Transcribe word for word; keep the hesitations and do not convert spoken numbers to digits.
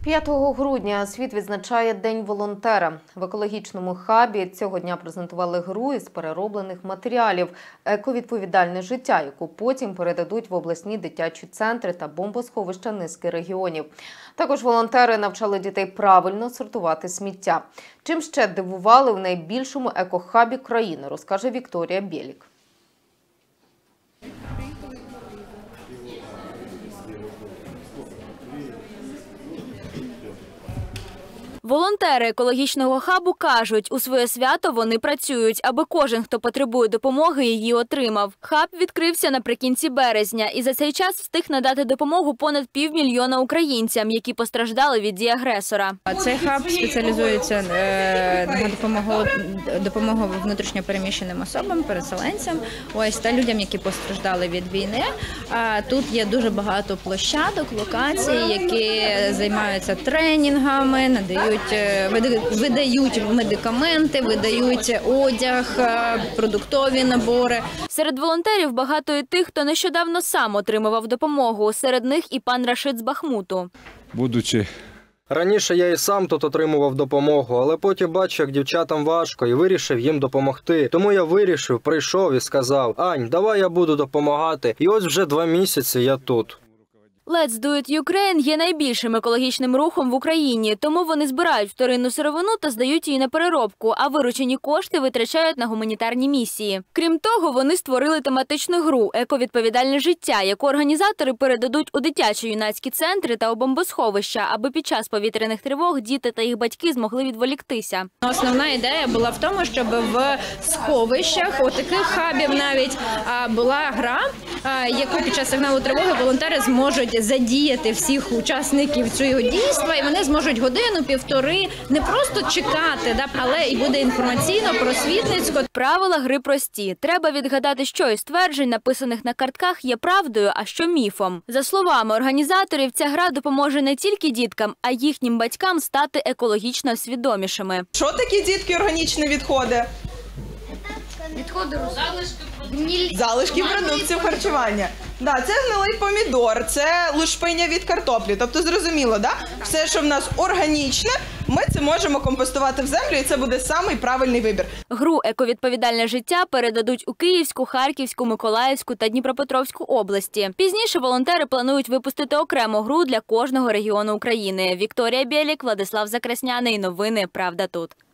п'ятого грудня світ відзначає День волонтера. В екологічному хабі цього дня презентували гру із перероблених матеріалів «Ековідповідальне життя», яку потім передадуть в обласні дитячі центри та бомбосховища низки регіонів. Також волонтери навчали дітей правильно сортувати сміття. Чим ще дивували в найбільшому екохабі країни, розкаже Вікторія Бєлік. Волонтери екологічного хабу кажуть, у своє свято вони працюють, аби кожен, хто потребує допомоги, її отримав. Хаб відкрився наприкінці березня і за цей час встиг надати допомогу понад півмільйона українцям, які постраждали від дій агресора. Цей хаб спеціалізується на допомогу, допомогу внутрішньо переміщеним особам, переселенцям, ось, та людям, які постраждали від війни. Тут є дуже багато площадок, локацій, які займаються тренінгами, надають видають медикаменти, видають одяг, продуктові набори. Серед волонтерів багато і тих, хто нещодавно сам отримував допомогу. Серед них і пан Рашид з Бахмуту. Будучи Раніше я і сам тут отримував допомогу, але потім бачу, як дівчатам важко, і вирішив їм допомогти. Тому я вирішив, прийшов і сказав: «Ань, давай я буду допомагати». І ось вже два місяці я тут. Let's Do It Ukraine є найбільшим екологічним рухом в Україні, тому вони збирають вторинну сировину та здають її на переробку, а виручені кошти витрачають на гуманітарні місії. Крім того, вони створили тематичну гру «Ековідповідальне життя», яку організатори передадуть у дитячо-юнацькі центри та у бомбосховища, аби під час повітряних тривог діти та їх батьки змогли відволіктися. Основна ідея була в тому, щоб в сховищах, у таких хабів навіть, була гра, яку під час сигналу тривоги волонтери зможуть задіяти всіх учасників цього дійства, і вони зможуть годину-півтори не просто чекати, але і буде інформаційно-просвітницько. Правила гри прості. Треба відгадати, що із тверджень, написаних на картках, є правдою, а що міфом. За словами організаторів, ця гра допоможе не тільки діткам, а й їхнім батькам стати екологічно свідомішими. Що такі дітки органічні відходи? Відходи залишки, залишки продуктів харчування. Да, це гнилий помідор, це лушпиня від картоплі. Тобто зрозуміло, да? Все, що в нас органічне, ми це можемо компостувати в землю, і це буде самий правильний вибір. Гру «Ековідповідальне життя» передадуть у Київську, Харківську, Миколаївську та Дніпропетровську області. Пізніше волонтери планують випустити окрему гру для кожного регіону України. Вікторія Бєлік, Владислав Закрасняний. Новини «Правда тут».